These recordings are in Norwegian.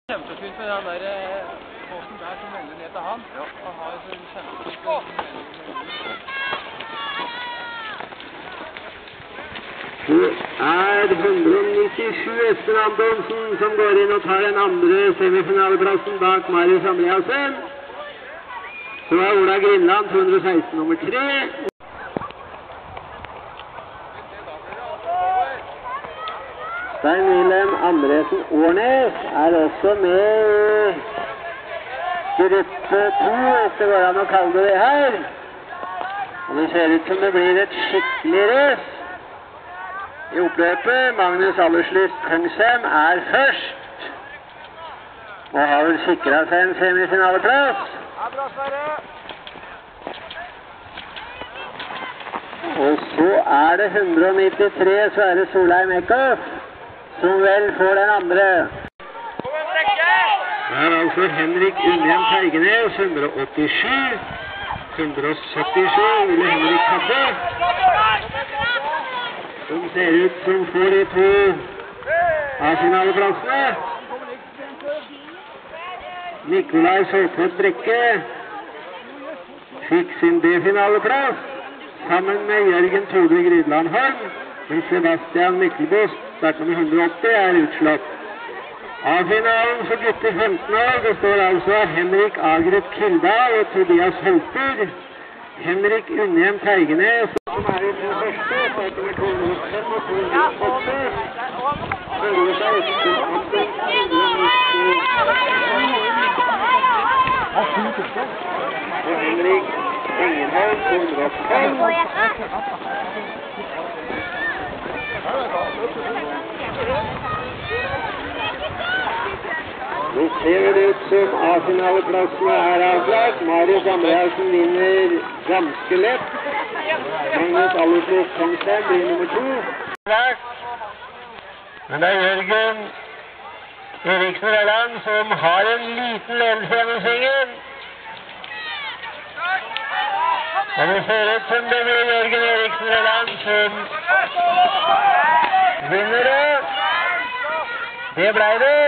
Kjempefint med den der båten der som melder ned til han. Ja. Han har en kjempefint Det er 197 Espen Antonsen som går inn og tar den andre semifinaleplassen bak Marius Andreasen. Så er Ola Grinland 216 nummer 3. Stein Wilhelm Andresen Årnes er også med i gruppe 2, hvis det går an å kalle det det her. Og det ser ut som det blir et skikkelig race i oppløpet. Magnus Allerslyst Kongsheim er først og har vel sikret seg en semifinaleplass. Og så er det 193 Sverre Solheim Eckhoff som vel får den andre. Det er altså Henrik Unnhjem Teigenes, 187, 177 Ole Henrik Kappe, som ser ut som får de to A-finaleplassene. Nikolai Soltvedt Brekke fikk sin B-finaleplass sammen med Jørgen Tode Grydland Holm, men Sebastian Mikkelbost, startnummer 180, er utslått. A-finalen for gutter 15 år består altså av Henrik Agret Kildal og Tobias Holter. Henrik Unnhjem Teigenes, som er i to første, startnummer 205 og 208. Følger seg Espen Antonsen, 190. Og Henrik Engenholm, 205. Nå ser det ut som A-finaleplassene er avklart. Marius Andreasen vinner ganske lett. Magnus Allerslyst Kongsheim blir nummer 2. Men det er Jørgen Eriksen Relland som har en liten ledelse gjennom svingen. Og det ser ut som det blir Jørgen Eriksen Relland som vinner det. Det ble det.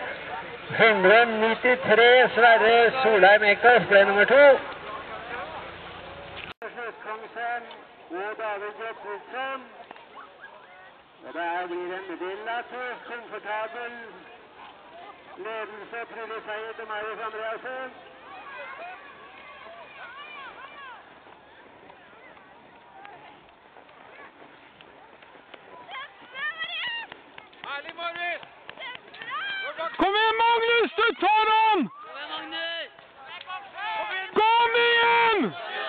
193 Sverre Solheim Eckhoff ble nummer 2. Kongsheim og David Jøtvidsson. Og der blir en relativt komfortabel ledelse og trylleseier til Marius Andreasen. Kom igjen, Magnus! Du tar den! Kom igjen!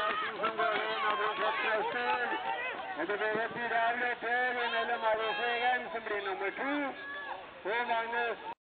Det blir et dyravløp her mellom Marius Egern, som blir nummer 2, og Magnus